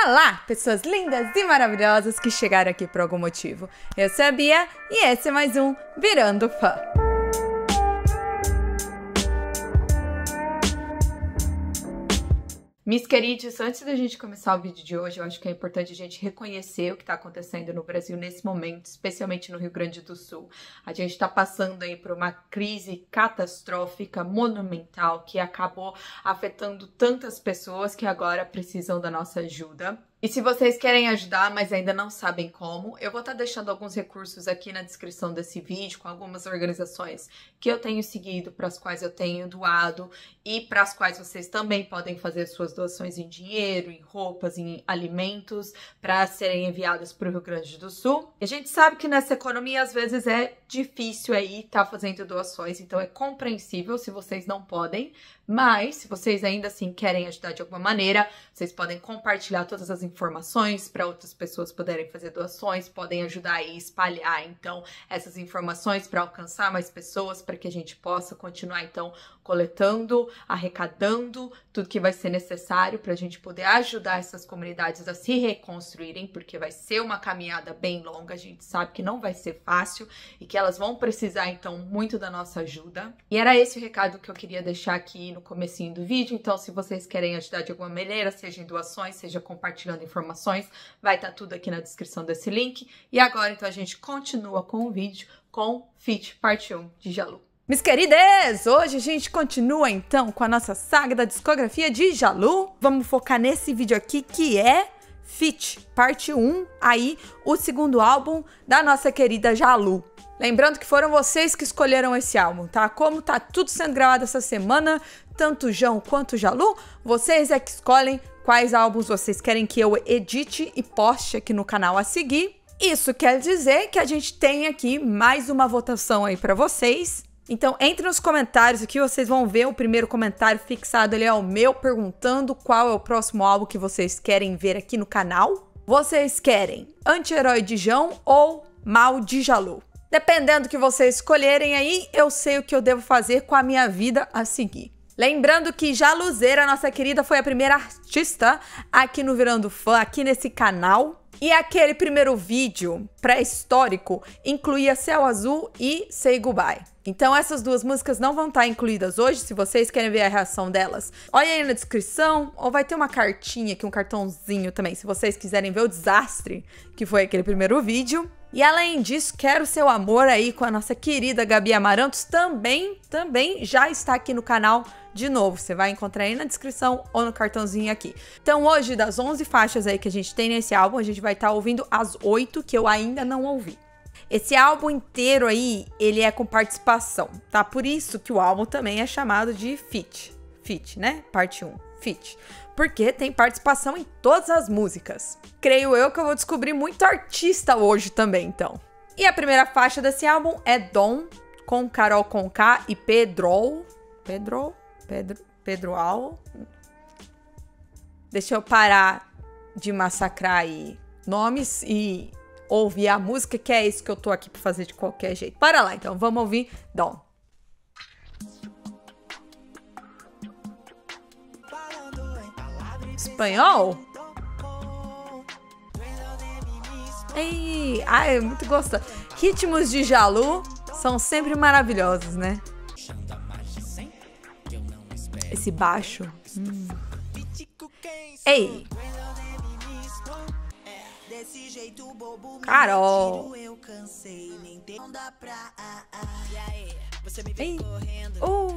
Olá, pessoas lindas e maravilhosas que chegaram aqui por algum motivo. Eu sou a Bia e esse é mais um Virando Fã. Meus queridos, antes da gente começar o vídeo de hoje, eu acho que é importante a gente reconhecer o que está acontecendo no Brasil nesse momento, especialmente no Rio Grande do Sul. A gente está passando aí por uma crise catastrófica, monumental, que acabou afetando tantas pessoas que agora precisam da nossa ajuda. E se vocês querem ajudar, mas ainda não sabem como, eu vou estar deixando alguns recursos aqui na descrição desse vídeo, com algumas organizações que eu tenho seguido, para as quais eu tenho doado e para as quais vocês também podem fazer suas doações em dinheiro, em roupas, em alimentos, para serem enviadas para o Rio Grande do Sul. E a gente sabe que nessa economia, às vezes, é difícil aí estar fazendo doações, então é compreensível se vocês não podem, mas se vocês ainda assim querem ajudar de alguma maneira, vocês podem compartilhar todas as informações para outras pessoas poderem fazer doações, podem ajudar aí a espalhar então essas informações para alcançar mais pessoas, para que a gente possa continuar então coletando, arrecadando tudo que vai ser necessário para a gente poder ajudar essas comunidades a se reconstruírem, porque vai ser uma caminhada bem longa, a gente sabe que não vai ser fácil e que elas vão precisar então muito da nossa ajuda. E era esse o recado que eu queria deixar aqui no comecinho do vídeo. Então, se vocês querem ajudar de alguma maneira, seja em doações, seja compartilhando informações, vai estar tudo aqui na descrição desse link. E agora então a gente continua com o vídeo com Feat Parte 1 de Jalu. Meus queridos, hoje a gente continua então com a nossa saga da discografia de Jalu. Vamos focar nesse vídeo aqui que é Feat Parte 1, aí o segundo álbum da nossa querida Jalu. Lembrando que foram vocês que escolheram esse álbum, tá? Como tá tudo sendo gravado essa semana, tanto o João quanto o Jalu, vocês é que escolhem quais álbuns vocês querem que eu edite e poste aqui no canal a seguir. Isso quer dizer que a gente tem aqui mais uma votação aí pra vocês. Então, entre nos comentários aqui, vocês vão ver o primeiro comentário fixado ali, é o meu, perguntando qual é o próximo álbum que vocês querem ver aqui no canal. Vocês querem Anti-Herói de João ou Mal de Jalu? Dependendo do que vocês escolherem aí, eu sei o que eu devo fazer com a minha vida a seguir. Lembrando que Jaluzeira, nossa querida, foi a primeira artista aqui no Virando Fã, aqui nesse canal. E aquele primeiro vídeo pré-histórico incluía Céu Azul e Say Goodbye. Então essas duas músicas não vão estar incluídas hoje, se vocês querem ver a reação delas. Olha aí na descrição, ou vai ter uma cartinha aqui, um cartãozinho também, se vocês quiserem ver o desastre que foi aquele primeiro vídeo. E além disso, Quero Seu Amor aí com a nossa querida Gabi Amarantos também já está aqui no canal de novo. Você vai encontrar aí na descrição ou no cartãozinho aqui. Então hoje, das 11 faixas aí que a gente tem nesse álbum, a gente vai estar ouvindo as 8 que eu ainda não ouvi. Esse álbum inteiro aí, ele é com participação, tá? Por isso que o álbum também é chamado de Feat, né? Parte 1, Feat. Porque tem participação em todas as músicas. Creio eu que eu vou descobrir muito artista hoje também, então. E a primeira faixa desse álbum é Dom, com Carol Conká e Pedro Al. Deixa eu parar de massacrar aí nomes e ouvir a música, que é isso que eu tô aqui pra fazer de qualquer jeito. Para lá, então, vamos ouvir Dom. Espanhol? Ei, ai, muito gostoso. Ritmos de Jalu são sempre maravilhosos, né? Esse baixo. Ei. Carol. Ei. Oh.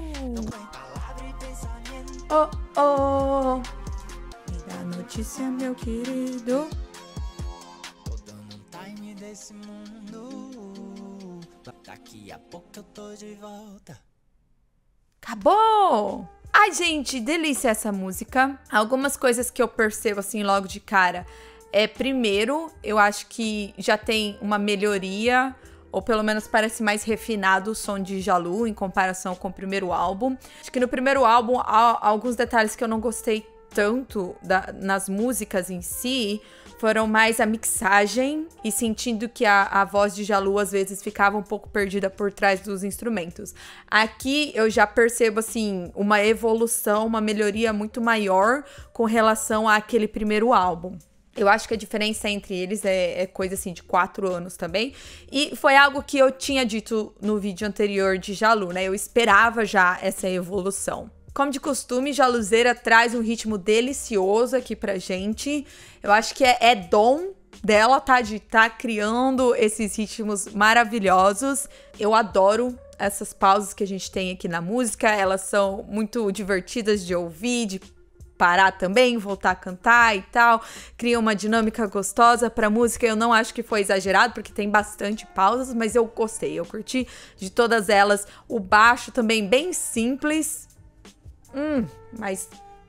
Oh. A notícia, meu querido. Tô dando um time desse mundo. Daqui a pouco eu tô de volta. Acabou! Ai, gente, delícia essa música. Algumas coisas que eu percebo assim logo de cara. Primeiro, eu acho que já tem uma melhoria, ou pelo menos parece mais refinado o som de Jalu em comparação com o primeiro álbum. Acho que no primeiro álbum há alguns detalhes que eu não gostei tanto nas músicas em si, foram mais a mixagem e sentindo que a voz de Jalu às vezes ficava um pouco perdida por trás dos instrumentos. Aqui eu já percebo assim uma evolução, uma melhoria muito maior com relação àquele primeiro álbum. Eu acho que a diferença entre eles é coisa assim de 4 anos também. E foi algo que eu tinha dito no vídeo anterior de Jalu, né? Eu esperava já essa evolução. Como de costume, Jaluzeira traz um ritmo delicioso aqui pra gente. Eu acho que é dom dela, tá? De tá criando esses ritmos maravilhosos. Eu adoro essas pausas que a gente tem aqui na música. Elas são muito divertidas de ouvir, de parar também, voltar a cantar e tal, cria uma dinâmica gostosa pra música. Eu não acho que foi exagerado, porque tem bastante pausas, mas eu gostei, eu curti de todas elas. O baixo também bem simples, mas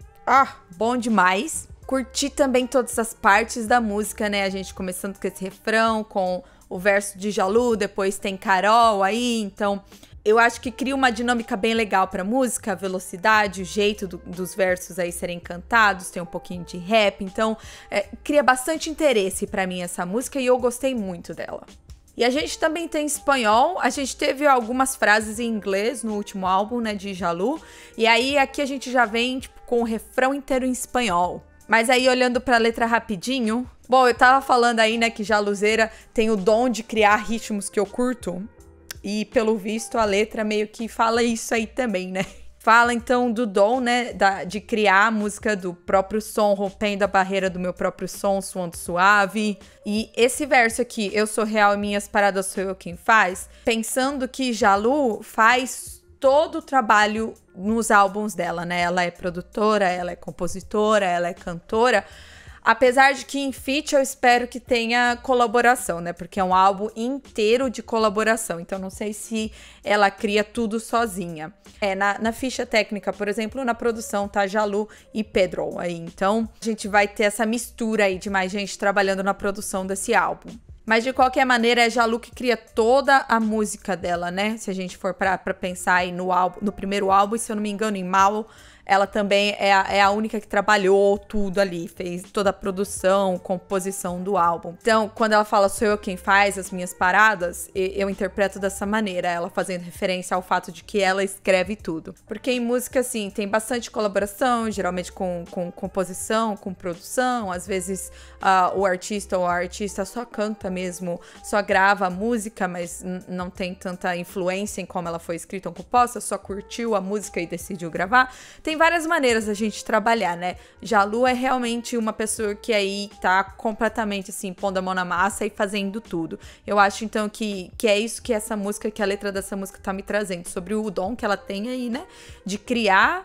bom demais. Curti também todas as partes da música, né, a gente começando com esse refrão, com o verso de Jalu, depois tem Carol aí, então eu acho que cria uma dinâmica bem legal pra música, a velocidade, o jeito dos versos aí serem cantados, tem um pouquinho de rap, então cria bastante interesse pra mim essa música e eu gostei muito dela. E a gente também tem espanhol, a gente teve algumas frases em inglês no último álbum, né, de Jalu, e aí aqui a gente já vem tipo, com o refrão inteiro em espanhol. Mas aí, olhando pra letra rapidinho, bom, eu tava falando aí, né, que Jaluzeira tem o dom de criar ritmos que eu curto. E, pelo visto, a letra meio que fala isso aí também, né? Fala, então, do dom, né, de criar a música do próprio som, rompendo a barreira do meu próprio som, soando suave. E esse verso aqui, eu sou real e minhas paradas sou eu quem faz, pensando que Jalu faz todo o trabalho nos álbuns dela, né? Ela é produtora, ela é compositora, ela é cantora. Apesar de que em feat eu espero que tenha colaboração, né? Porque é um álbum inteiro de colaboração. Então não sei se ela cria tudo sozinha. Na ficha técnica, por exemplo, na produção tá Jalu e Pedro aí. Então a gente vai ter essa mistura aí de mais gente trabalhando na produção desse álbum. Mas de qualquer maneira é Jalu que cria toda a música dela, né? Se a gente for pra pensar aí no primeiro álbum, e se eu não me engano em Mal, ela também é a única que trabalhou tudo ali, fez toda a produção, composição do álbum. Então, quando ela fala sou eu quem faz as minhas paradas, eu interpreto dessa maneira, ela fazendo referência ao fato de que ela escreve tudo. Porque em música, assim, tem bastante colaboração, geralmente com composição, com produção, às vezes o artista ou a artista só canta mesmo, só grava a música, mas não tem tanta influência em como ela foi escrita ou composta, só curtiu a música e decidiu gravar. Tem várias maneiras da gente trabalhar, né? Jalu é realmente uma pessoa que aí tá completamente, assim, pondo a mão na massa e fazendo tudo. Eu acho, então, que é isso que essa música, que a letra dessa música tá me trazendo, sobre o dom que ela tem aí, né? De criar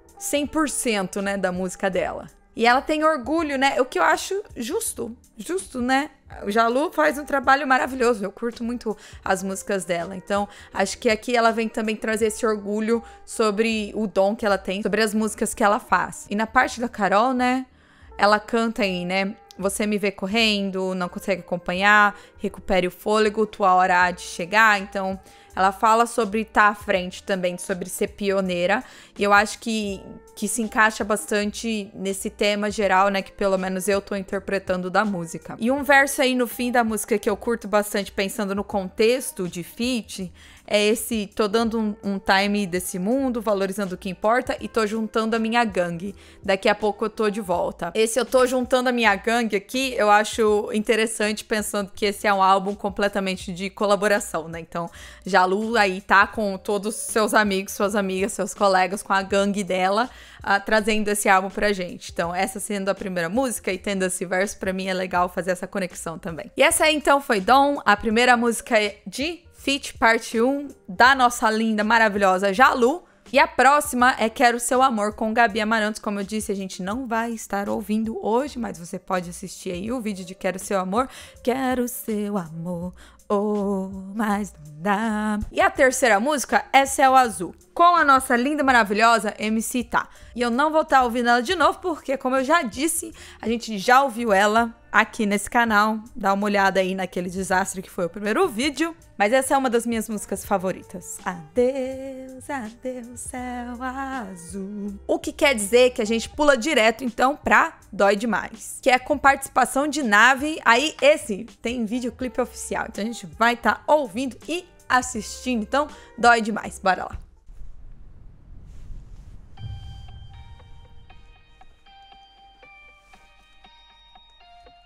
100%, né, da música dela. E ela tem orgulho, né? O que eu acho justo, né? O Jalu faz um trabalho maravilhoso, eu curto muito as músicas dela. Então, acho que aqui ela vem também trazer esse orgulho sobre o dom que ela tem, sobre as músicas que ela faz. E na parte da Carol, né? Ela canta aí, né? Você me vê correndo, não consegue acompanhar, recupere o fôlego, tua hora há de chegar. Então, ela fala sobre estar à frente também, sobre ser pioneira. E eu acho que se encaixa bastante nesse tema geral, né? Que pelo menos eu tô interpretando da música. E um verso aí no fim da música que eu curto bastante, pensando no contexto de feat, é esse: tô dando um time desse mundo, valorizando o que importa e tô juntando a minha gangue. Daqui a pouco eu tô de volta. Esse eu tô juntando a minha gangue aqui, eu acho interessante, pensando que esse é um álbum completamente de colaboração, né? Então, Jalu aí tá com todos os seus amigos, suas amigas, seus colegas, com a gangue dela, trazendo esse álbum pra gente. Então, essa sendo a primeira música e tendo esse verso, pra mim é legal fazer essa conexão também. E essa aí, então, foi Dom, a primeira música de feat parte 1 da nossa linda, maravilhosa Jalu. E a próxima é Quero Seu Amor, com Gabi Amarantos. Como eu disse, a gente não vai estar ouvindo hoje, mas você pode assistir aí o vídeo de Quero Seu Amor. Quero seu amor, oh, mas não dá. E a terceira música é Céu Azul, com a nossa linda, maravilhosa MC Tá. E eu não vou estar ouvindo ela de novo, porque, como eu já disse, a gente já ouviu ela aqui nesse canal. Dá uma olhada aí naquele desastre que foi o primeiro vídeo. Mas essa é uma das minhas músicas favoritas. Adeus, adeus, céu azul. O que quer dizer que a gente pula direto, então, pra Dói Demais, que é com participação de Nave. Aí esse tem videoclipe oficial, então a gente vai estar ouvindo e assistindo. Então, Dói Demais, bora lá.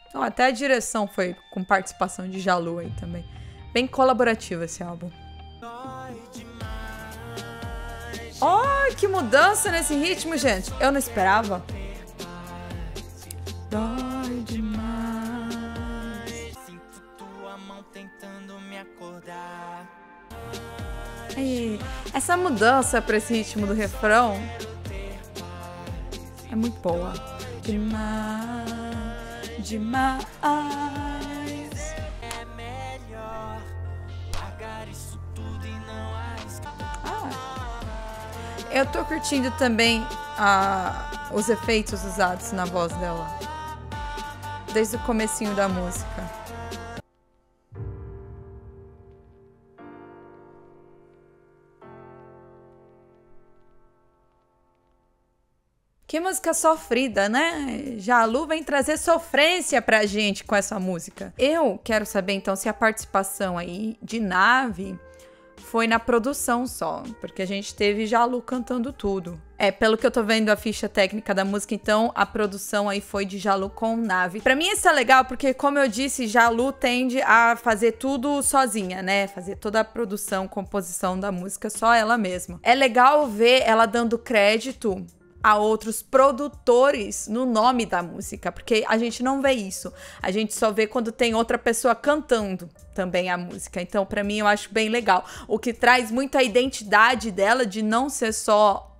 Ó, até a direção foi com participação de Jalu aí também. Bem colaborativo esse álbum. Ó, que mudança nesse ritmo, gente. Eu não esperava. Dói demais. Sinto tua mão tentando me acordar. E essa mudança pra esse ritmo do refrão é muito boa. Demais, demais. É melhor pagar isso tudo e não arriscar. Eu tô curtindo também os efeitos usados na voz dela. Desde o comecinho da música. Que música sofrida, né? Jalu vem trazer sofrência pra gente com essa música. Eu quero saber, então, se a participação aí de Nave foi na produção só, porque a gente teve Jalu cantando tudo. Pelo que eu tô vendo a ficha técnica da música, então, a produção aí foi de Jalu com Nave. Pra mim isso é legal, porque, como eu disse, Jalu tende a fazer tudo sozinha, né? Fazer toda a produção, composição da música, só ela mesma. É legal ver ela dando crédito a outros produtores no nome da música, porque a gente não vê isso. A gente só vê quando tem outra pessoa cantando também a música. Então, pra mim, eu acho bem legal. O que traz muito a identidade dela de não ser só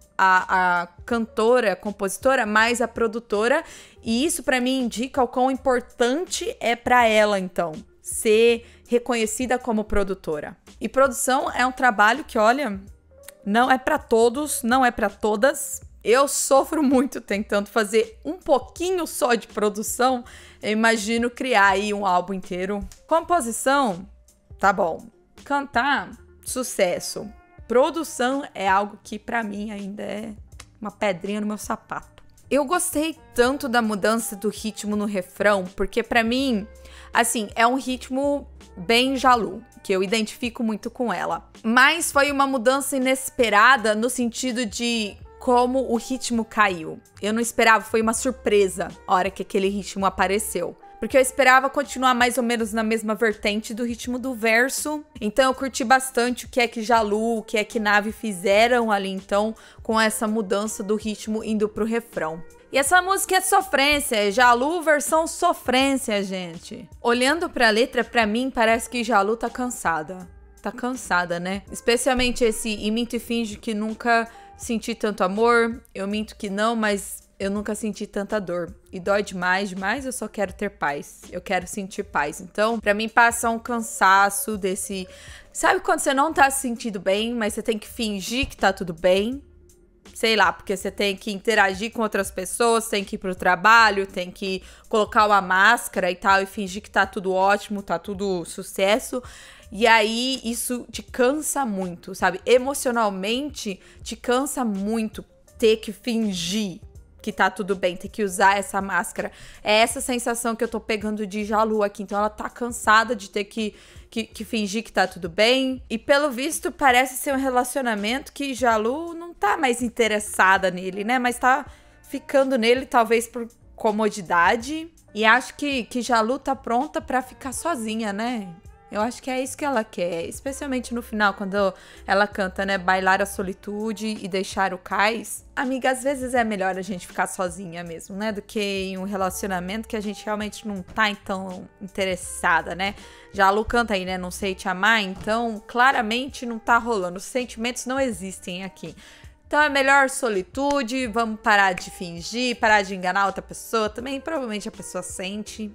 a cantora, a compositora, mas a produtora. E isso, pra mim, indica o quão importante é pra ela, então, ser reconhecida como produtora. E produção é um trabalho que, olha, não é pra todos, não é pra todas. Eu sofro muito tentando fazer um pouquinho só de produção. Eu imagino criar aí um álbum inteiro. Composição, tá bom. Cantar, sucesso. Produção é algo que pra mim ainda é uma pedrinha no meu sapato. Eu gostei tanto da mudança do ritmo no refrão, porque pra mim, assim, é um ritmo bem Jalu, que eu identifico muito com ela. Mas foi uma mudança inesperada no sentido de como o ritmo caiu. Eu não esperava, foi uma surpresa a hora que aquele ritmo apareceu. Porque eu esperava continuar mais ou menos na mesma vertente do ritmo do verso. Então eu curti bastante o que é que Jalu, o que é que Nave fizeram ali, então, com essa mudança do ritmo indo pro refrão. E essa música é sofrência, é Jalu versão sofrência, gente. Olhando pra letra, pra mim, parece que Jalu tá cansada. Tá cansada, né? Especialmente esse "e minto e finge que nunca senti tanto amor, eu minto que não, mas eu nunca senti tanta dor. E dói demais, demais, eu só quero ter paz. Eu quero sentir paz." Então, pra mim, passa um cansaço desse... Sabe quando você não tá se sentindo bem, mas você tem que fingir que tá tudo bem? Sei lá, porque você tem que interagir com outras pessoas, tem que ir pro trabalho, tem que colocar uma máscara e tal, e fingir que tá tudo ótimo, tá tudo sucesso. E aí, isso te cansa muito, sabe? Emocionalmente, te cansa muito ter que fingir que tá tudo bem, ter que usar essa máscara. É essa sensação que eu tô pegando de Jalu aqui. Então, ela tá cansada de ter que fingir que tá tudo bem. E, pelo visto, parece ser um relacionamento que Jalu não tá mais interessada nele, né? Mas tá ficando nele, talvez por comodidade. E acho que Jalu tá pronta pra ficar sozinha, né? Eu acho que é isso que ela quer, especialmente no final, quando ela canta, né, bailar a solitude e deixar o cais. Amiga, às vezes é melhor a gente ficar sozinha mesmo, né, do que em um relacionamento que a gente realmente não tá tão interessada, né. Já a Lu canta aí, né, não sei te amar, então claramente não tá rolando, os sentimentos não existem aqui. Então é melhor solitude, vamos parar de fingir, parar de enganar outra pessoa. Também provavelmente a pessoa sente,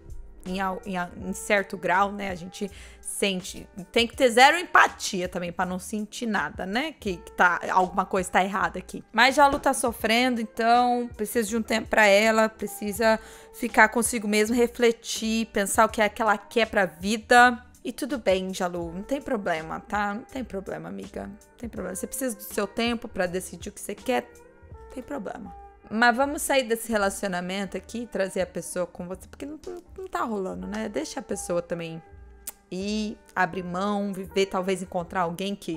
em certo grau, né? A gente sente. Tem que ter zero empatia também pra não sentir nada, né? Que alguma coisa tá errada aqui. Mas já a Lu tá sofrendo, então precisa de um tempo pra ela, precisa ficar consigo mesmo, refletir, pensar o que é que ela quer pra vida. E tudo bem, Jalu, não tem problema, tá? Não tem problema, amiga. Não tem problema. Você precisa do seu tempo pra decidir o que você quer. Não tem problema. Mas vamos sair desse relacionamento aqui e trazer a pessoa com você, porque não tá rolando, né? Deixa a pessoa também ir, abrir mão, viver, talvez encontrar alguém que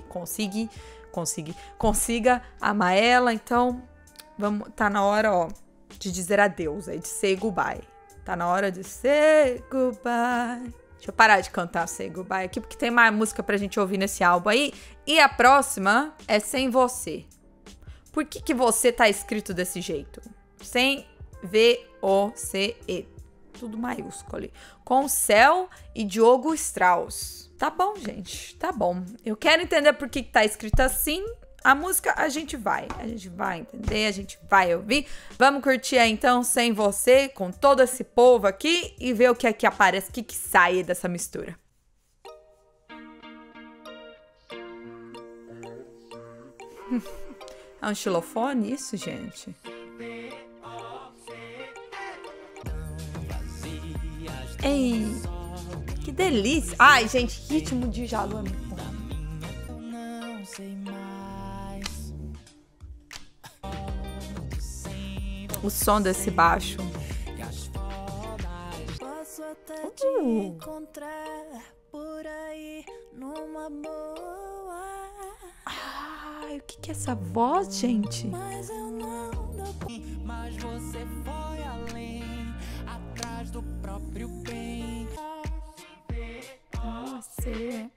consiga amar ela. Então, tá na hora, ó, de dizer adeus, aí, de say goodbye. Tá na hora de say goodbye. Deixa eu parar de cantar Say Goodbye aqui, porque tem mais música pra gente ouvir nesse álbum aí. E a próxima é Sem Você. Por que você tá escrito desse jeito? Sem V-O-C-E. Tudo maiúsculo ali. Com Céu e Diogo Strauss. Tá bom, gente. Tá bom. Eu quero entender por que tá escrito assim. A música a gente vai entender, a gente vai ouvir. Vamos curtir aí então Sem Você, com todo esse povo aqui e ver o que é que aparece, o que que sai dessa mistura. É um xilofone isso, gente? Ei, que delícia. Ai, gente, ritmo de Jalu é muito bom. O som desse baixo. Posso até te encontrar por aí numa boa. Ai, o que é essa voz, gente? Mas eu não dou. Mas você foi além, atrás do próprio bem. Você.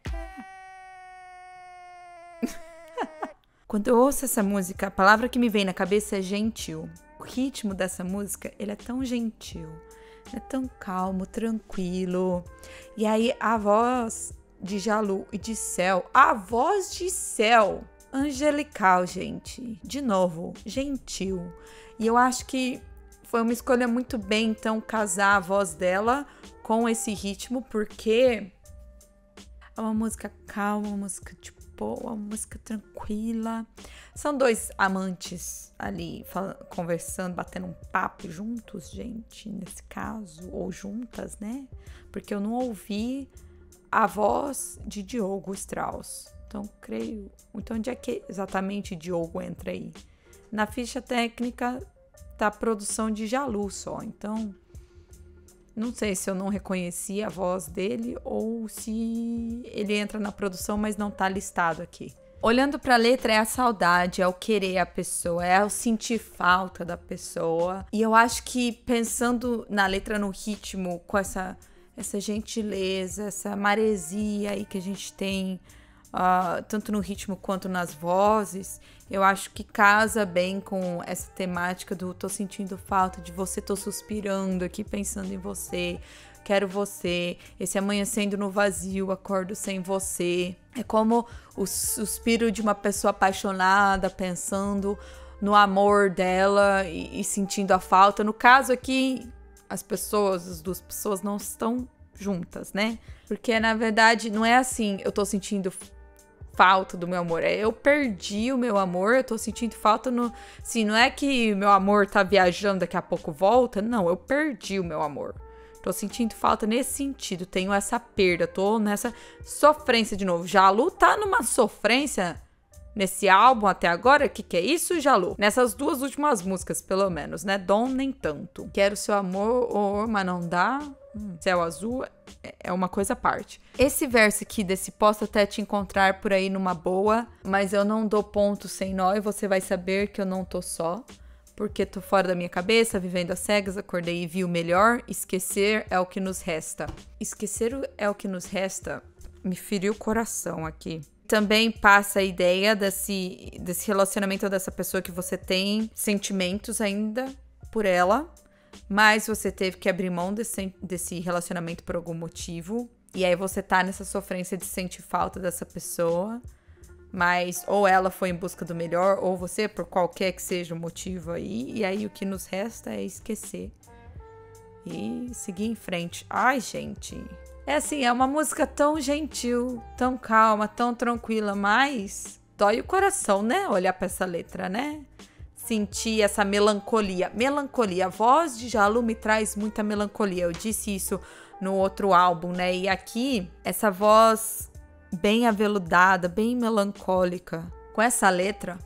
Quando eu ouço essa música, a palavra que me vem na cabeça é gentil. O ritmo dessa música, ele é tão gentil, é tão calmo, tranquilo. E aí a voz de Jalu e de Céu, a voz de Céu, angelical, gente. De novo, gentil. E eu acho que foi uma escolha muito bem, então, casar a voz dela com esse ritmo, porque é uma música calma, uma música de boa, uma música tranquila. São dois amantes ali conversando, batendo um papo juntos, gente, nesse caso, ou juntas, né? Porque eu não ouvi a voz de Diogo Strauss. Então, creio. Então, onde é que exatamente Diogo entra aí? Na ficha técnica tá a produção de Jalu só. Então, não sei se eu não reconheci a voz dele ou se ele entra na produção, mas não tá listado aqui. Olhando pra letra, é a saudade, é o querer a pessoa, é o sentir falta da pessoa. E eu acho que pensando na letra, no ritmo, com essa gentileza, essa maresia aí que a gente tem, tanto no ritmo quanto nas vozes, eu acho que casa bem com essa temática do tô sentindo falta de você, tô suspirando aqui pensando em você, quero você, esse amanhecendo no vazio, acordo sem você. É como o suspiro de uma pessoa apaixonada, pensando no amor dela e sentindo a falta. No caso aqui, as duas pessoas não estão juntas, né? Porque, na verdade, não é assim, eu tô sentindo falta do meu amor, eu perdi o meu amor, eu tô sentindo falta assim, não é que meu amor tá viajando, daqui a pouco volta, não, eu perdi o meu amor. Tô sentindo falta nesse sentido, tenho essa perda, tô nessa sofrência de novo. Jalu tá numa sofrência nesse álbum até agora, o que é isso, Jalu? Nessas duas últimas músicas, pelo menos, né? Dom nem tanto. Quero seu amor, mas não dá. Céu azul é uma coisa à parte. Esse verso aqui desse posso até te encontrar por aí numa boa, mas eu não dou ponto sem nó e você vai saber que eu não tô só. Porque tô fora da minha cabeça, vivendo às cegas, acordei e vi o melhor. Esquecer é o que nos resta. Esquecer é o que nos resta me feriu o coração aqui. Também passa a ideia desse relacionamento dessa pessoa que você tem sentimentos ainda por ela, mas você teve que abrir mão desse relacionamento por algum motivo. E aí você tá nessa sofrência de sentir falta dessa pessoa. Mas ou ela foi em busca do melhor, ou você, por qualquer que seja o motivo aí. E aí o que nos resta é esquecer e seguir em frente. Ai, gente. É assim, é uma música tão gentil, tão calma, tão tranquila, mas dói o coração, né? Olhar pra essa letra, né? Sentir essa melancolia. Melancolia. A voz de Jalu me traz muita melancolia. Eu disse isso no outro álbum, né? E aqui, essa voz bem aveludada, bem melancólica, com essa letra,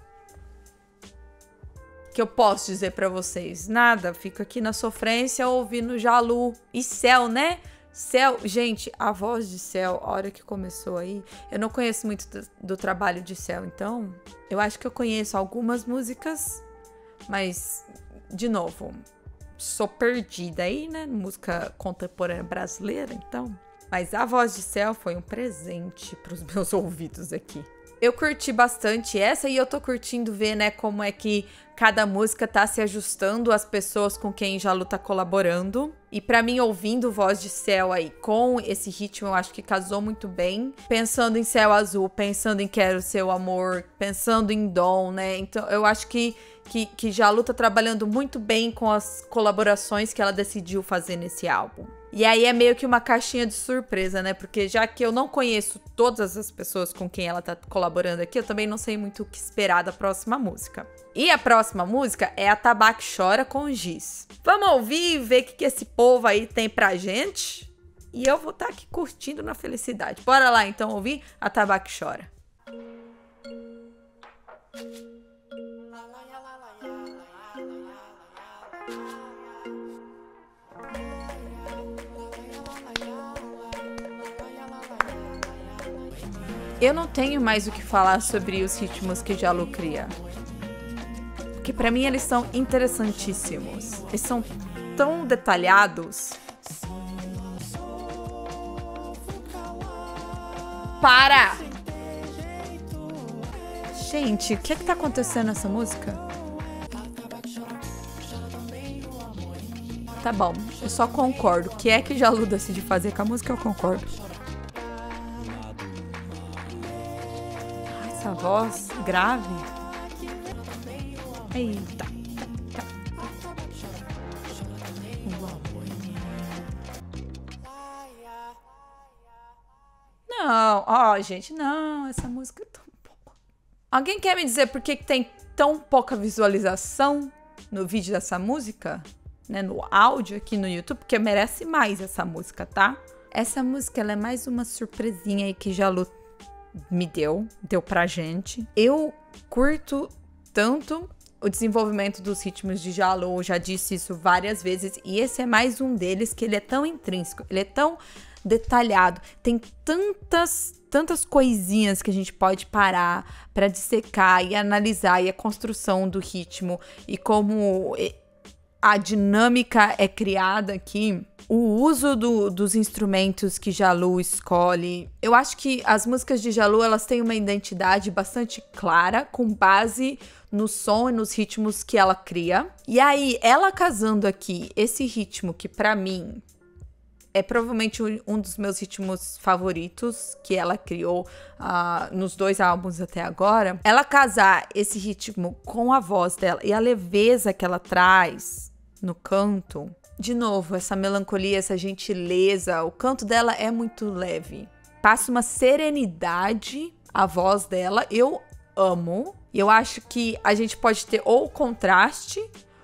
que eu posso dizer pra vocês? Nada, fico aqui na sofrência ouvindo Jalu e Céu, né? Céu, gente, a voz de Céu, a hora que começou aí, eu não conheço muito do trabalho de Céu, então eu acho que eu conheço algumas músicas, mas, de novo, sou perdida aí, né? Música contemporânea brasileira, então. Mas a Voz de Céu foi um presente pros meus ouvidos aqui. Eu curti bastante essa e eu tô curtindo ver, né, como é que cada música tá se ajustando às pessoas com quem Jalu tá colaborando. E pra mim, ouvindo Voz de Céu aí com esse ritmo, eu acho que casou muito bem. Pensando em Céu Azul, pensando em Quero Seu Amor, pensando em Dom, né? Então eu acho que Jalu tá trabalhando muito bem com as colaborações que ela decidiu fazer nesse álbum. E aí é meio que uma caixinha de surpresa, né? Porque já que eu não conheço todas as pessoas com quem ela tá colaborando aqui, eu também não sei muito o que esperar da próxima música. E a próxima música é Atabaque Chora com Giz. Vamos ouvir e ver o que esse povo aí tem pra gente? E eu vou estar aqui curtindo na felicidade. Bora lá então ouvir Atabaque Chora. Eu não tenho mais o que falar sobre os ritmos que Jalu cria. Porque pra mim eles são interessantíssimos. Eles são tão detalhados. Para! Gente, o que é que tá acontecendo nessa música? Tá bom, eu só concordo. O que é que Jalu decide fazer com a música, eu concordo. Essa voz grave. Eita. Não, ó, gente, não. Essa música é tão pouco. Alguém quer me dizer por que tem tão pouca visualização no vídeo dessa música? Né, no áudio aqui no YouTube? Porque merece mais essa música, tá? Essa música, ela é mais uma surpresinha aí que Jalu me deu pra gente. Eu curto tanto o desenvolvimento dos ritmos de Jalu, eu já disse isso várias vezes, e esse é mais um deles que ele é tão intrínseco, ele é tão detalhado, tem tantas coisinhas que a gente pode parar pra dissecar e analisar, e a construção do ritmo, e como a dinâmica é criada aqui, o uso dos instrumentos que Jalu escolhe. Eu acho que as músicas de Jalu, elas têm uma identidade bastante clara, com base no som e nos ritmos que ela cria. E aí, ela casando aqui esse ritmo que pra mim é provavelmente um dos meus ritmos favoritos que ela criou nos 2 álbuns até agora. Ela casar esse ritmo com a voz dela e a leveza que ela traz no canto. De novo, essa melancolia, essa gentileza, o canto dela é muito leve. Passa uma serenidade à voz dela, eu amo. E eu acho que a gente pode ter ou contraste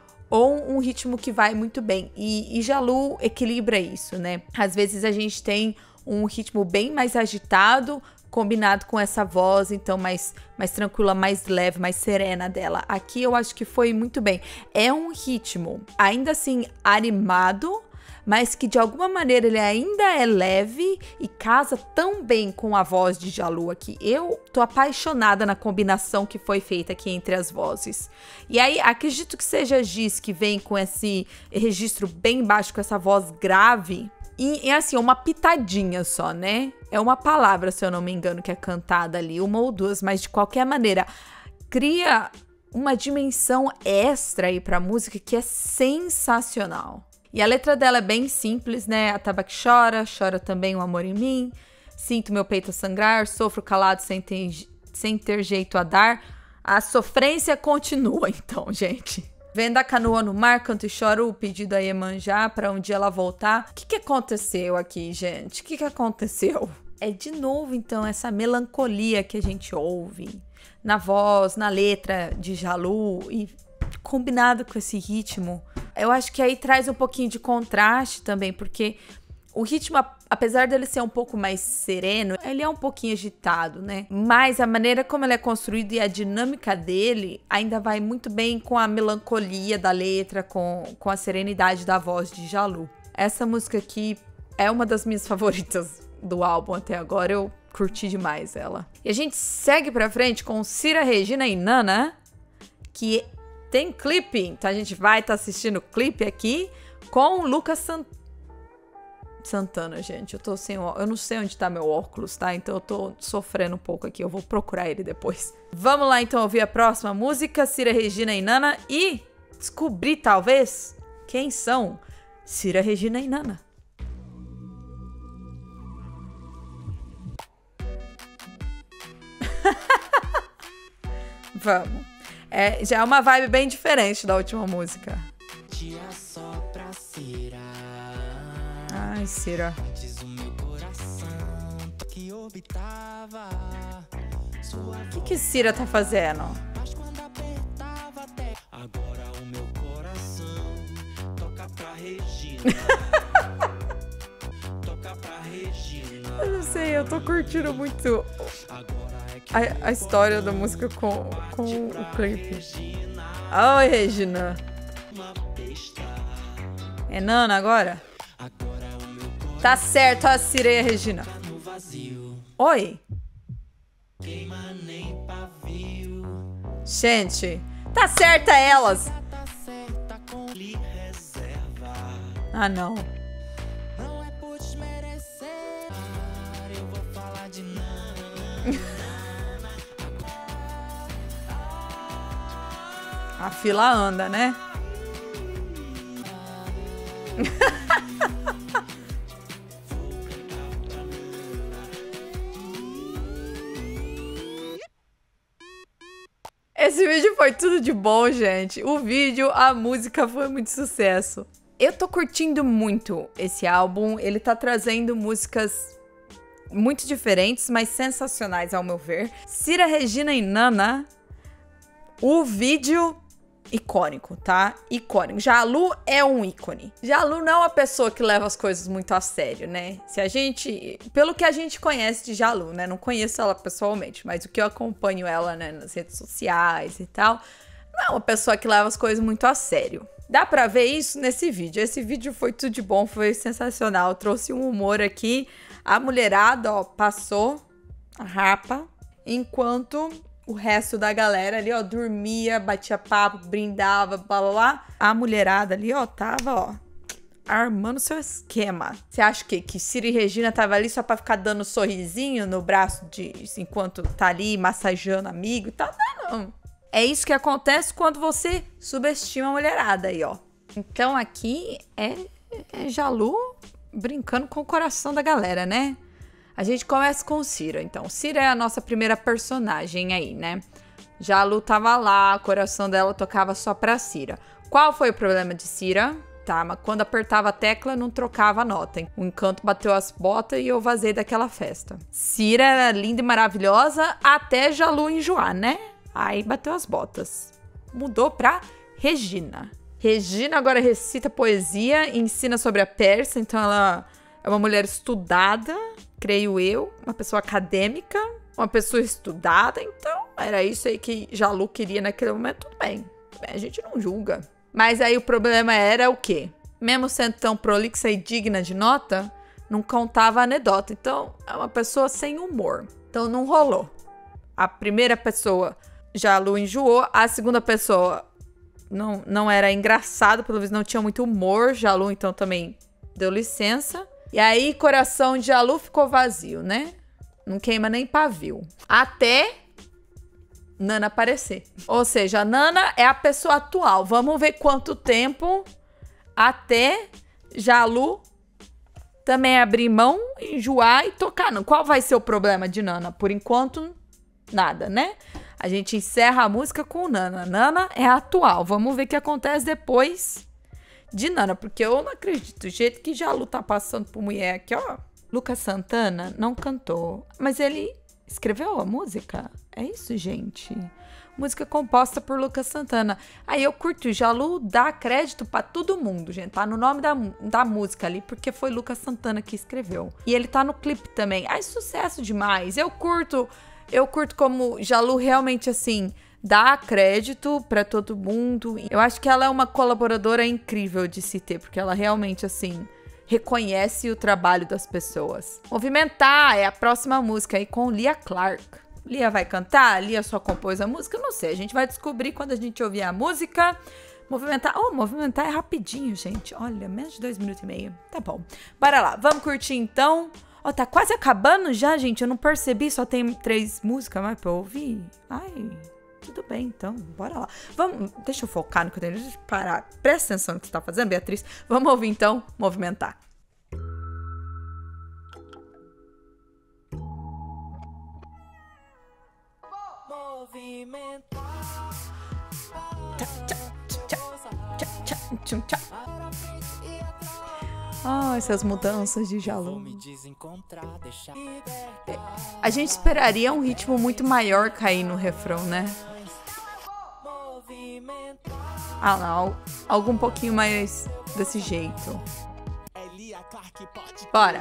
ou um ritmo que vai muito bem. E Jalu equilibra isso, né? Às vezes a gente tem um ritmo bem mais agitado, combinado com essa voz, então mais tranquila, mais leve, mais serena dela. Aqui eu acho que foi muito bem. É um ritmo, ainda assim, animado, mas que de alguma maneira ele ainda é leve e casa tão bem com a voz de Jalu aqui. Eu tô apaixonada na combinação que foi feita aqui entre as vozes. E aí, acredito que seja Giz que vem com esse registro bem baixo, com essa voz grave. E assim, uma pitadinha só, né? É uma palavra, se eu não me engano, que é cantada ali, uma ou duas, mas de qualquer maneira, cria uma dimensão extra aí pra música que é sensacional. E a letra dela é bem simples, né? Atabaque chora, chora também o amor em mim, sinto meu peito a sangrar, sofro calado sem ter jeito a dar. A sofrência continua, então, gente. Vendo a canoa no mar, canto e choro o pedido a Iemanjá pra um dia ela voltar. O que aconteceu aqui, gente? O que aconteceu? É de novo, então, essa melancolia que a gente ouve na voz, na letra de Jalu e combinado com esse ritmo. Eu acho que aí traz um pouquinho de contraste também, porque o ritmo, apesar dele ser um pouco mais sereno, ele é um pouquinho agitado, né? Mas a maneira como ele é construído e a dinâmica dele ainda vai muito bem com a melancolia da letra, com a serenidade da voz de Jalu. Essa música aqui é uma das minhas favoritas do álbum até agora, eu curti demais ela. E a gente segue pra frente com Cira Regina e Nana, que Tem clipe, então a gente vai estar assistindo o clipe aqui com o Lucas Santana, gente. Eu tô sem eu não sei onde tá meu óculos, tá? Então eu tô sofrendo um pouco aqui. Eu vou procurar ele depois. Vamos lá, então, ouvir a próxima música, Cira Regina e Nana, e descobrir, talvez, quem são Cira Regina e Nana. Vamos. Já é uma vibe bem diferente da última música. Dia só pra Cira. Ai, Cira. Antes o meu coração que orbitava. O que Cira tá fazendo? Mas quando apertava até agora o meu coração toca pra Regina. Toca pra Regina. Eu não sei, eu tô curtindo muito Agora é que a história da música com o clipe. Oi, Regina. uma besta. É Nana agora? Agora o meu coração Tá certo, a Cira e a Regina. no vazio. Oi. Queima nem pavio. Gente, tá certa elas. Tá certa com lhe reserva. Ah, não. Não é por desmerecer. Eu vou falar de não. A fila anda, né? Esse vídeo foi tudo de bom, gente. O vídeo, a música foi muito sucesso. Eu tô curtindo muito esse álbum. Ele tá trazendo músicas muito diferentes, mas sensacionais ao meu ver. Cira Regina e Nana. O vídeo icônico, tá? Icônico. Jalu é um ícone. Jalu não é uma pessoa que leva as coisas muito a sério, né? Pelo que a gente conhece de Jalu, né? Não conheço ela pessoalmente, mas o que eu acompanho ela, né, nas redes sociais e tal, não é uma pessoa que leva as coisas muito a sério. Dá pra ver isso nesse vídeo. Esse vídeo foi tudo de bom, foi sensacional. Trouxe um humor aqui. A mulherada, ó, passou a rapa, enquanto o resto da galera ali, ó, dormia, batia papo, brindava, blá, blá, blá. A mulherada ali, ó, tava, ó, armando seu esquema. Você acha que Cira e Regina tava ali só pra ficar dando sorrisinho no braço enquanto tá ali massageando amigo? Tá, não. É isso que acontece quando você subestima a mulherada aí, ó. Então aqui é Jalu brincando com o coração da galera, né? A gente começa com Cira, então. Cira é a nossa primeira personagem aí, né? Jalu tava lá, o coração dela tocava só pra Cira. Qual foi o problema de Cira? Tá, mas quando apertava a tecla, não trocava a nota, hein? O encanto bateu as botas e eu vazei daquela festa. Cira era linda e maravilhosa até Jalu enjoar, né? Aí bateu as botas. Mudou pra Regina. Regina agora recita poesia e ensina sobre a Pérsia, então ela é uma mulher estudada, creio eu, uma pessoa acadêmica, uma pessoa estudada, então era isso aí que Jalu queria naquele momento, tudo bem, a gente não julga. Mas aí o problema era o quê? Mesmo sendo tão prolixa e digna de nota, não contava anedota, então é uma pessoa sem humor, então não rolou. A primeira pessoa, Jalu enjoou, a segunda pessoa não era engraçado, pelo menos não tinha muito humor, Jalu então também deu licença. E aí, coração de Jalu ficou vazio, né? Não queima nem pavio. Até Nana aparecer. Ou seja, a Nana é a pessoa atual. Vamos ver quanto tempo até Jalu também abrir mão, enjoar e tocar. Qual vai ser o problema de Nana? Por enquanto, nada, né? A gente encerra a música com Nana. Nana é a atual. Vamos ver o que acontece depois de Nana, porque eu não acredito. O jeito que Jalu tá passando por mulher aqui, ó. Lucas Santana não cantou, mas ele escreveu a música. É isso, gente. Música composta por Lucas Santana. Aí eu curto, Jalu dá crédito pra todo mundo, gente. Tá no nome da música ali, porque foi Lucas Santana que escreveu. E ele tá no clipe também. Ai, sucesso demais. Eu curto como Jalu realmente, assim, dá crédito pra todo mundo. Eu acho que ela é uma colaboradora incrível de se ter, porque ela realmente, assim, reconhece o trabalho das pessoas. Movimentar é a próxima música aí com Lia Clark. Lia vai cantar? Lia só compôs a música? Não sei, a gente vai descobrir quando a gente ouvir a música. Movimentar, movimentar é rapidinho, gente. Olha, menos de 2 minutos e meio. Tá bom. Bora lá, vamos curtir então. Ó, tá quase acabando já, gente. Eu não percebi, só tem 3 músicas mais pra eu ouvir. Ai, tudo bem, então. Bora lá. Vamos, deixa eu focar no que eu tenho. Deixa eu parar. Presta atenção no que você tá fazendo, Beatriz. Vamos ouvir então, movimentar. Essas mudanças de Jalu. A gente esperaria um ritmo muito maior cair no refrão, né? Ah, não. Algo um pouquinho mais desse jeito. Bora.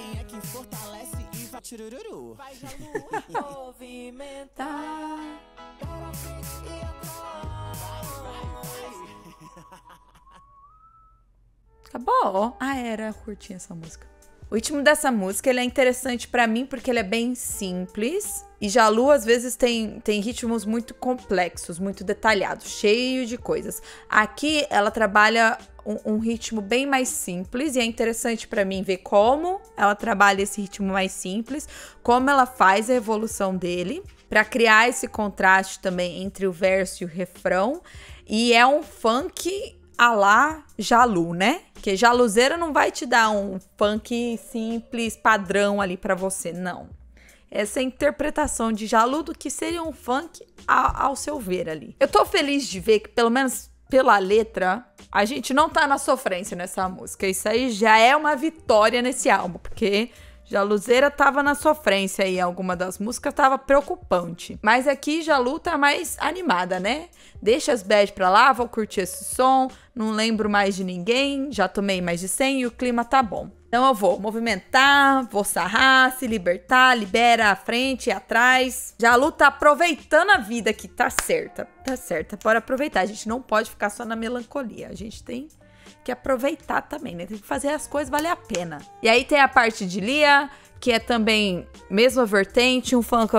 Acabou? Ah, era curtinha essa música. O ritmo dessa música ele é interessante pra mim porque ele é bem simples. E Jalu, às vezes, tem ritmos muito complexos, muito detalhados, cheio de coisas. Aqui, ela trabalha um ritmo bem mais simples. E é interessante pra mim ver como ela trabalha esse ritmo mais simples, como ela faz a evolução dele, pra criar esse contraste também entre o verso e o refrão. E é um funk a lá Jalu, né? Porque Jaluzeira não vai te dar um funk simples, padrão ali pra você, não. Essa é a interpretação de Jalu do que seria um funk ao seu ver ali. Eu tô feliz de ver que, pelo menos pela letra, a gente não tá na sofrência nessa música. Isso aí já é uma vitória nesse álbum, porque Jaluzeira tava na sofrência aí, alguma das músicas tava preocupante. Mas aqui Jalu tá mais animada, né? Deixa as bad pra lá, vou curtir esse som, não lembro mais de ninguém, já tomei mais de 100 e o clima tá bom. Então eu vou movimentar, vou sarrar, se libertar, libera a frente e atrás. Jalu tá aproveitando a vida aqui, tá certa, bora aproveitar. A gente não pode ficar só na melancolia, a gente tem que aproveitar também, né? Tem que fazer as coisas valer a pena. E aí tem a parte de Lia, que é também mesma vertente, um funkão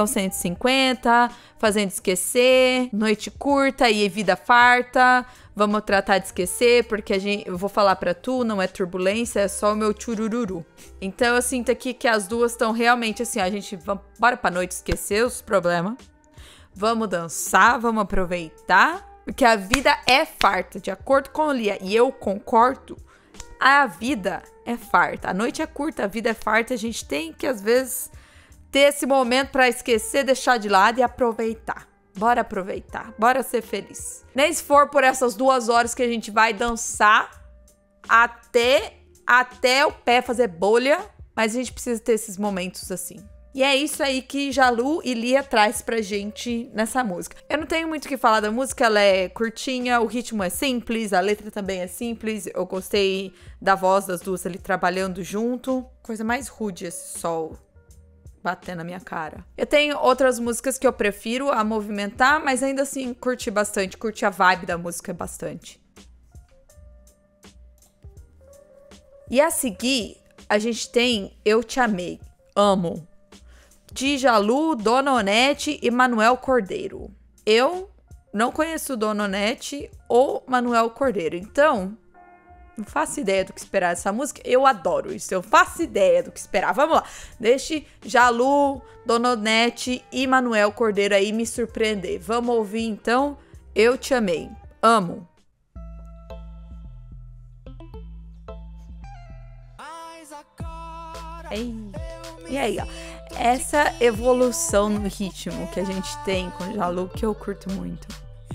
150, fazendo esquecer, noite curta e vida farta. Vamos tratar de esquecer, porque eu vou falar pra tu, não é turbulência, é só o meu churururu. Então eu sinto aqui que as duas estão realmente assim, a gente bora pra noite esquecer os problemas. Vamos dançar, vamos aproveitar. Porque a vida é farta, de acordo com o Lia, e eu concordo, a vida é farta. A noite é curta, a vida é farta, a gente tem que, às vezes, ter esse momento pra esquecer, deixar de lado e aproveitar. Bora aproveitar, bora ser feliz. Nem se for por essas 2 horas que a gente vai dançar até o pé fazer bolha, mas a gente precisa ter esses momentos assim. E é isso aí que Jalu e Lia traz pra gente nessa música. Eu não tenho muito o que falar da música, ela é curtinha, o ritmo é simples, a letra também é simples. Eu gostei da voz das duas ali trabalhando junto. Coisa mais rude esse sol batendo na minha cara. Eu tenho outras músicas que eu prefiro a movimentar, mas ainda assim curti bastante, curti a vibe da música bastante. E a seguir, a gente tem Eu Te Amei, Amo, de Jalu, Dona Onete e Manuel Cordeiro. Eu não conheço Dona Onete ou Manuel Cordeiro, então não faço ideia do que esperar dessa música. Eu adoro isso, eu faço ideia do que esperar. Vamos lá, deixe Jalu, Dona Onete e Manuel Cordeiro aí me surpreender. Vamos ouvir então Eu Te Amei, Amo. Ei. E aí, ó, essa evolução no ritmo que a gente tem com Jalu, que eu curto muito.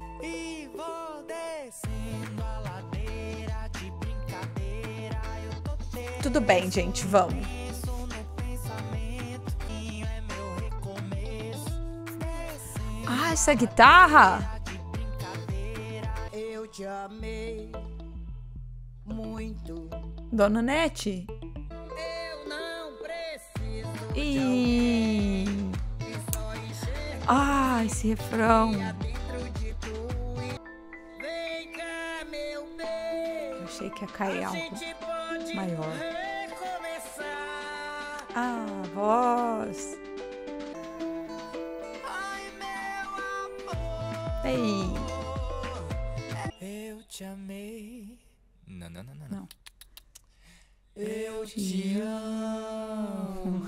Tudo bem, gente, vamos. Ah, essa guitarra? Eu te amei muito. Dona Onete? Ah, esse refrão. Eu achei que ia cair algo maior. Ah, voz. Ei. Eu te amei. Não. Não. Eu te amo.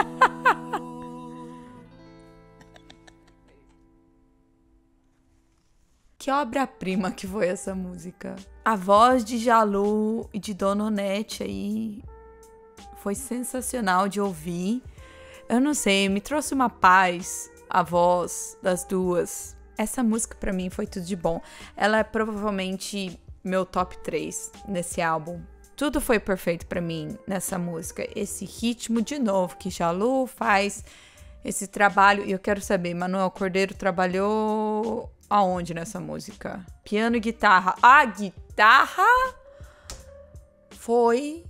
Que obra-prima que foi essa música. A voz de Jalu e de Dona Onete aí foi sensacional de ouvir. Eu não sei, me trouxe uma paz a voz das duas. Essa música pra mim foi tudo de bom. Ela é provavelmente meu top 3 nesse álbum. Tudo foi perfeito pra mim nessa música. Esse ritmo de novo que Jalu faz, esse trabalho. E eu quero saber, Manuel Cordeiro trabalhou aonde nessa música? Piano e guitarra. A guitarra foi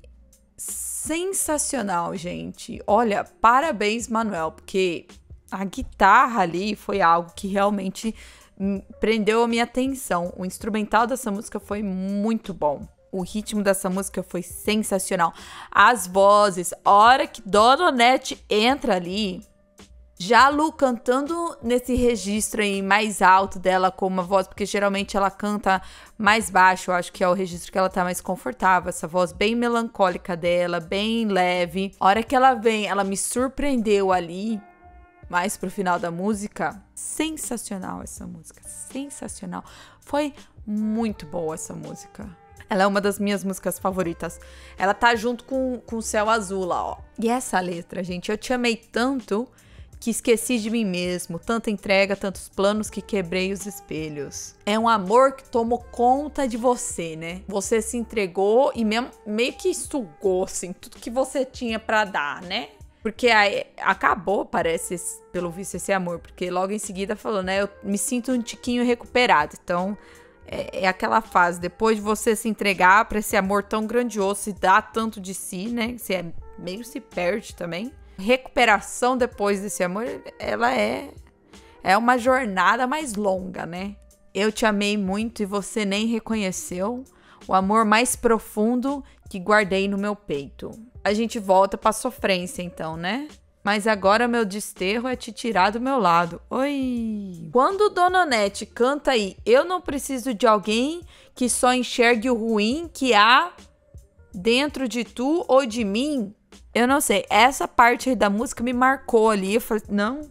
sensacional, gente. Olha, parabéns, Manuel, porque a guitarra ali foi algo que realmente prendeu a minha atenção. O instrumental dessa música foi muito bom. O ritmo dessa música foi sensacional. As vozes, a hora que Dona Onete entra ali, Jalu cantando nesse registro aí mais alto dela com uma voz, porque geralmente ela canta mais baixo, eu acho que é o registro que ela tá mais confortável, essa voz bem melancólica dela, bem leve. A hora que ela vem, ela me surpreendeu ali, mais pro final da música. Sensacional essa música, sensacional. Foi muito boa essa música. Ela é uma das minhas músicas favoritas. Ela tá junto com o Céu Azul lá, ó. E essa letra, gente, eu te amei tanto que esqueci de mim mesmo, tanta entrega, tantos planos que quebrei os espelhos. É um amor que tomou conta de você, né? Você se entregou e meio que sugou, assim, tudo que você tinha pra dar, né? Porque aí acabou, parece, pelo visto, esse amor. Porque logo em seguida falou, né? Eu me sinto um tiquinho recuperado. Então, é aquela fase, depois de você se entregar pra esse amor tão grandioso, se dá tanto de si, né? Você meio se perde também. Recuperação depois desse amor, ela é uma jornada mais longa, né? Eu te amei muito e você nem reconheceu o amor mais profundo que guardei no meu peito. A gente volta pra sofrência então, né? Mas agora meu desterro é te tirar do meu lado. Oi! Quando Dona Onete canta aí, eu não preciso de alguém que só enxergue o ruim que há dentro de tu ou de mim. Eu não sei, essa parte aí da música me marcou ali. Eu falei, não,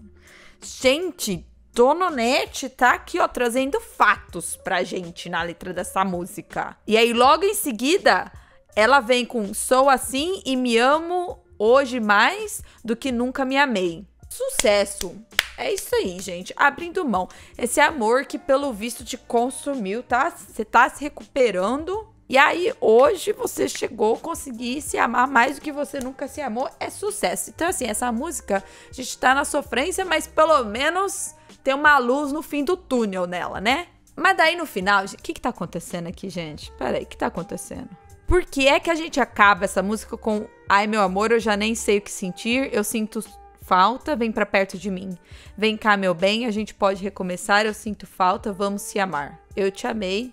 gente, Dona Onete tá aqui, ó, trazendo fatos pra gente na letra dessa música. E aí, logo em seguida, ela vem com sou assim e me amo hoje mais do que nunca me amei. Sucesso! É isso aí, gente, abrindo mão. Esse amor que, pelo visto, te consumiu, tá? Você tá se recuperando. E aí, hoje, você chegou a conseguir se amar mais do que você nunca se amou. É sucesso. Então, assim, essa música, a gente tá na sofrência, mas pelo menos tem uma luz no fim do túnel nela, né? Mas daí, no final, o que tá acontecendo aqui, gente? Peraí, o que tá acontecendo? Por que é que a gente acaba essa música com ai, meu amor, eu já nem sei o que sentir, eu sinto falta, vem pra perto de mim. Vem cá, meu bem, a gente pode recomeçar, eu sinto falta, vamos se amar. Eu te amei.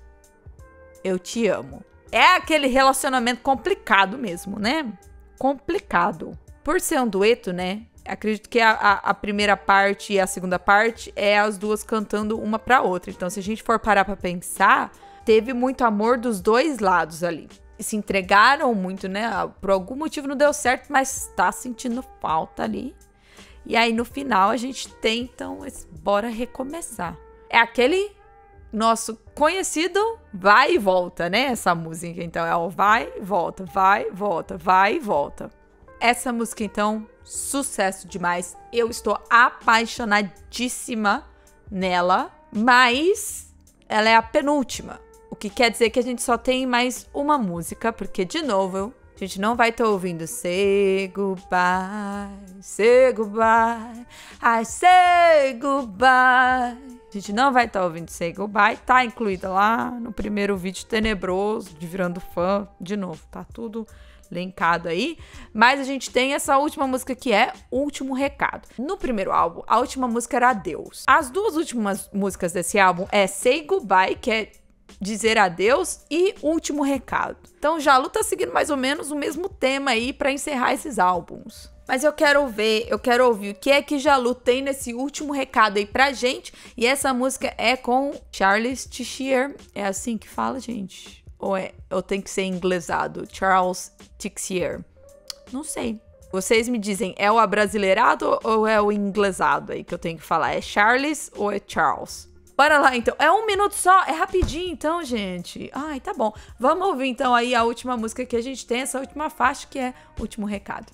Eu te amo. É aquele relacionamento complicado mesmo, né? Complicado. Por ser um dueto, né? Acredito que a primeira parte e a segunda parte é as duas cantando uma pra outra. Então, se a gente for parar pra pensar, teve muito amor dos dois lados ali. Se entregaram muito, né? Por algum motivo não deu certo, mas tá sentindo falta ali. E aí, no final, a gente tem, então, bora recomeçar. É aquele nosso conhecido vai e volta, né? Essa música, então, é o vai e volta, vai e volta, vai e volta. Essa música, então, sucesso demais. Eu estou apaixonadíssima nela, mas ela é a penúltima. O que quer dizer que a gente só tem mais uma música, porque, de novo, a gente não vai estar ouvindo Say Goodbye, Say Goodbye, I Say Goodbye. A gente não vai estar ouvindo Say Goodbye, tá incluída lá no primeiro vídeo tenebroso de Virando Fã, de novo, tá tudo linkado aí. Mas a gente tem essa última música que é Último Recado. No primeiro álbum, a última música era Adeus. As duas últimas músicas desse álbum é Say Goodbye, que é dizer adeus, e Último Recado. Então, Jalu tá seguindo mais ou menos o mesmo tema aí pra encerrar esses álbuns. Mas eu quero ouvir o que é que Jalu tem nesse último recado aí pra gente. E essa música é com Charles Tixier. É assim que fala, gente? Ou tem que ser inglesado? Charles Tixier. Não sei. Vocês me dizem, é o abrasileirado ou é o inglesado aí que eu tenho que falar? É Charles ou é Charles? Bora lá, então. É 1 minuto só? É rapidinho, então, gente. Ai, tá bom. Vamos ouvir, então, aí a última música que a gente tem, essa última faixa, que é o último recado.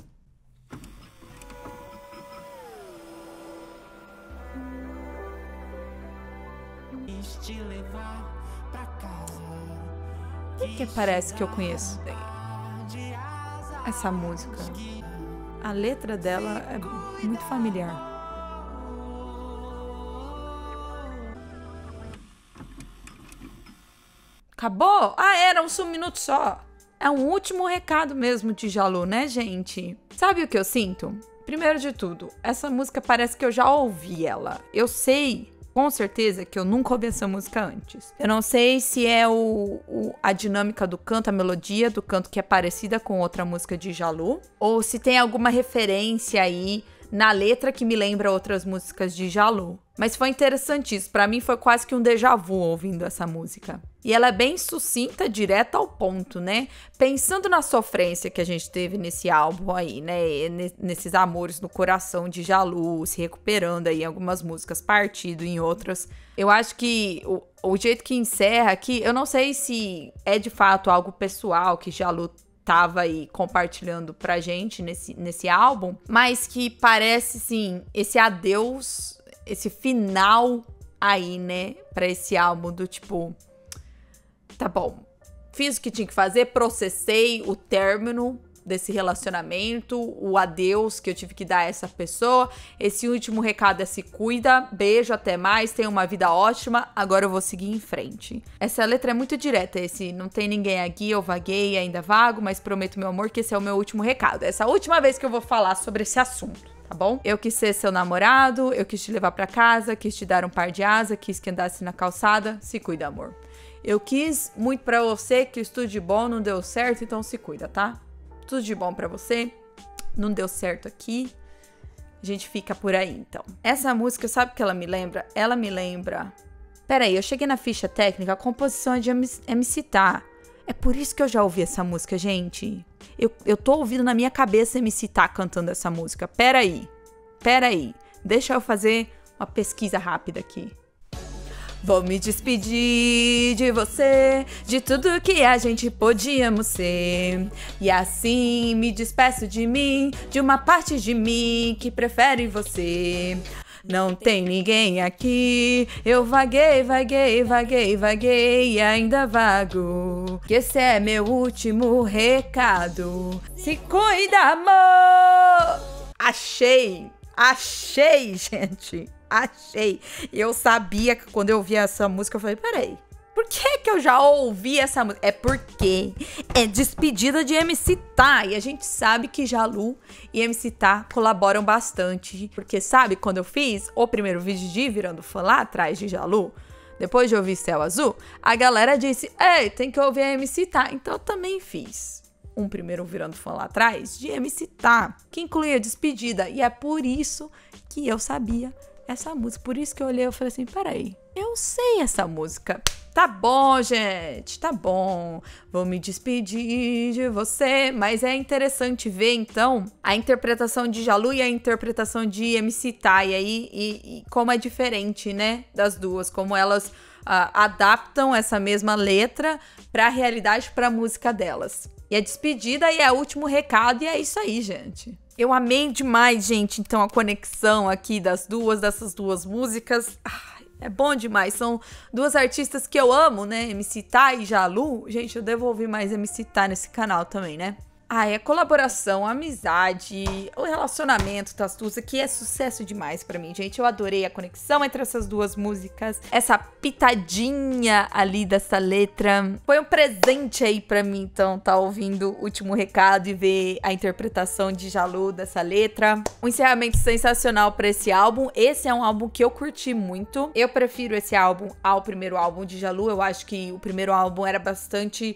Por que parece que eu conheço essa música? A letra dela é muito familiar. Acabou? Ah, era 1 minuto só. É um último recado mesmo de Jalu, né, gente? Sabe o que eu sinto? Primeiro de tudo, essa música parece que eu já ouvi ela. Eu sei, com certeza, que eu nunca ouvi essa música antes. Eu não sei se é a dinâmica do canto, a melodia do canto que é parecida com outra música de Jalu, ou se tem alguma referência aí na letra que me lembra outras músicas de Jalu. Mas foi interessantíssimo. Pra mim foi quase que um déjà vu ouvindo essa música. E ela é bem sucinta, direta ao ponto, né? Pensando na sofrência que a gente teve nesse álbum aí, né? Nesses amores no coração de Jalu, se recuperando aí em algumas músicas, partido em outras. Eu acho que o jeito que encerra aqui, eu não sei se é de fato algo pessoal que Jalu tava aí compartilhando pra gente nesse álbum, mas que parece, sim, esse adeus, esse final aí, né, pra esse álbum do tipo, tá bom, fiz o que tinha que fazer, processei o término desse relacionamento, o adeus que eu tive que dar a essa pessoa, esse último recado é se cuida, beijo, até mais, tenha uma vida ótima, agora eu vou seguir em frente. Essa letra é muito direta, esse não tem ninguém aqui, eu vaguei, ainda vago, mas prometo meu amor que esse é o meu último recado. Essa é a última vez que eu vou falar sobre esse assunto, tá bom? Eu quis ser seu namorado, eu quis te levar pra casa, quis te dar um par de asa, quis que andasse na calçada, se cuida, amor. Eu quis muito pra você, que tudo de bom não deu certo, então se cuida, tá? Tudo de bom pra você, não deu certo aqui, a gente fica por aí, então. Essa música, sabe o que ela me lembra? Ela me lembra... Peraí, eu cheguei na ficha técnica, a composição é de MC Tá. É por isso que eu já ouvi essa música, gente. Eu tô ouvindo na minha cabeça MC Tá cantando essa música. Peraí, deixa eu fazer uma pesquisa rápida aqui. Vou me despedir de você, de tudo que a gente podíamos ser. E assim me despeço de mim, de uma parte de mim que prefere você. Não tem ninguém aqui, eu vaguei e ainda vago. Que esse é meu último recado. Se cuida, amor! Achei, gente. Achei. E eu sabia que quando eu ouvi essa música, eu falei, peraí, por que eu já ouvi essa música? É porque é despedida de MC Tá. E a gente sabe que Jalu e MC Tá colaboram bastante. Porque sabe, quando eu fiz o primeiro vídeo de Virando Fã lá atrás de Jalu, depois de ouvir Céu Azul, a galera disse, ei, tem que ouvir a MC Tá. Então eu também fiz um primeiro Virando Fã lá atrás de MC Tá, que incluía despedida. E é por isso que eu sabia essa música. Por isso que eu olhei e falei assim, peraí, eu sei essa música. Tá bom, gente, tá bom. Vou me despedir de você. Mas é interessante ver, então, a interpretação de Jalu e a interpretação de MC Tá. E como é diferente, né, das duas. Como elas adaptam essa mesma letra pra realidade, pra música delas. E a despedida e é o último recado. E é isso aí, gente. Eu amei demais, gente, então, a conexão aqui dessas duas músicas. É bom demais. São duas artistas que eu amo, né? MC Tá e Jalu. Gente, eu devo ouvir mais MC Tá nesse canal também, né? A colaboração, a amizade, o relacionamento das duas aqui é sucesso demais pra mim, gente. Eu adorei a conexão entre essas duas músicas. Essa pitadinha ali dessa letra. Foi um presente aí pra mim, então, tá ouvindo o último recado e ver a interpretação de Jalu dessa letra. Um encerramento sensacional pra esse álbum. Esse é um álbum que eu curti muito. Eu prefiro esse álbum ao primeiro álbum de Jalu. Eu acho que o primeiro álbum era bastante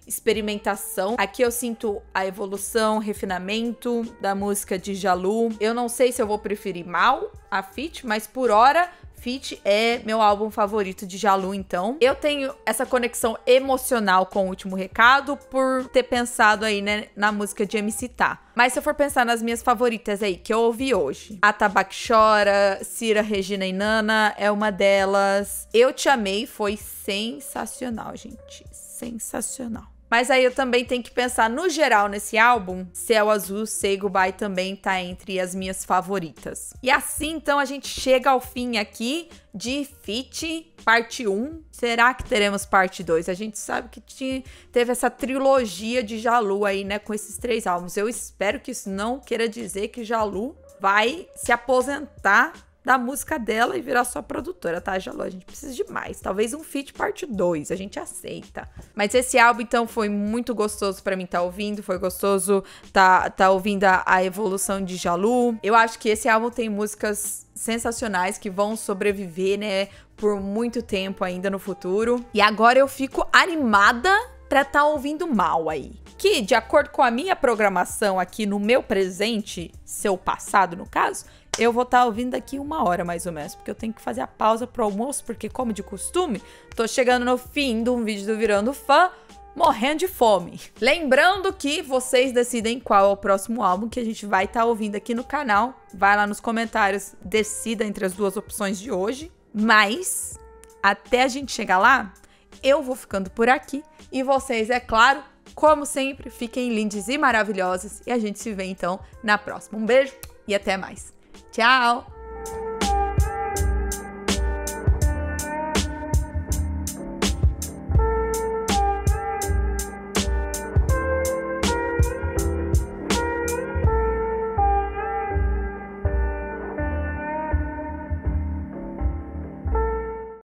experimentação. Aqui eu sinto a evolução, refinamento da música de Jalu. Eu não sei se eu vou preferir Mal a Feat, mas por hora Feat é meu álbum favorito de Jalu, então. Eu tenho essa conexão emocional com o Último Recado por ter pensado aí, né, na música de MC Tá. Mas se eu for pensar nas minhas favoritas aí, que eu ouvi hoje, Atabaque Chora, Cira, Regina e Nana é uma delas. Eu Te Amei foi sensacional, gente. Sensacional. Mas aí eu também tenho que pensar, no geral, nesse álbum, Céu Azul, Say Goodbye também tá entre as minhas favoritas. E assim, então, a gente chega ao fim aqui de Feat, parte 1. Será que teremos parte 2? A gente sabe que teve essa trilogia de Jalu aí, né, com esses 3 álbuns. Eu espero que isso não queira dizer que Jalu vai se aposentar da música dela e virar só produtora, tá, Jalu? A gente precisa de mais. Talvez um feat parte 2, a gente aceita. Mas esse álbum, então, foi muito gostoso pra mim tá ouvindo. Foi gostoso tá ouvindo a evolução de Jalu. Eu acho que esse álbum tem músicas sensacionais que vão sobreviver, né, por muito tempo ainda no futuro. E agora eu fico animada pra tá ouvindo Mal aí. Que, de acordo com a minha programação aqui no meu presente, seu passado no caso, eu vou estar ouvindo daqui 1 hora mais ou menos, porque eu tenho que fazer a pausa pro almoço, porque como de costume, tô chegando no fim de um vídeo do Virando Fã, morrendo de fome. Lembrando que vocês decidem qual é o próximo álbum que a gente vai estar ouvindo aqui no canal. Vai lá nos comentários, decida entre as 2 opções de hoje. Mas, até a gente chegar lá, eu vou ficando por aqui. E vocês, é claro, como sempre, fiquem lindos e maravilhosos. E a gente se vê, então, na próxima. Um beijo e até mais. Tchau!